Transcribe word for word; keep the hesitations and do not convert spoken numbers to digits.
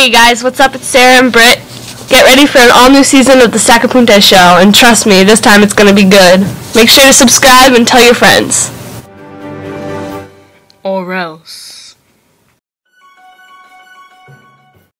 Hey guys, what's up? It's Sarah and Britt. Get ready for an all-new season of the Sacapunta Show, and trust me, this time it's gonna be good. Make sure to subscribe and tell your friends. Or else.